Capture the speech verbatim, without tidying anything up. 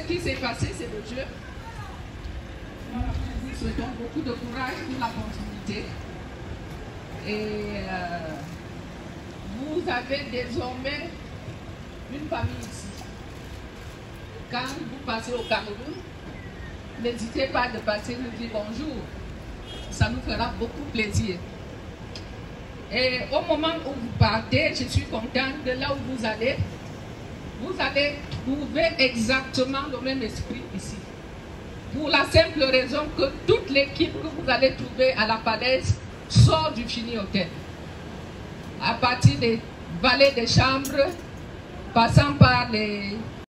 qui s'est passé, c'est le jeu. Nous souhaitons beaucoup de courage pour la continuité. Et euh, vous avez désormais une famille ici. Quand vous passez au Cameroun, n'hésitez pas de passer nous dire bonjour. Ça nous fera beaucoup plaisir. Et au moment où vous partez, je suis contente de là où vous allez. Vous allez trouver exactement le même esprit ici. Pour la simple raison que toute l'équipe que vous allez trouver à la Falaise sort du Fini Hotel. À partir des valets des chambres, passant par les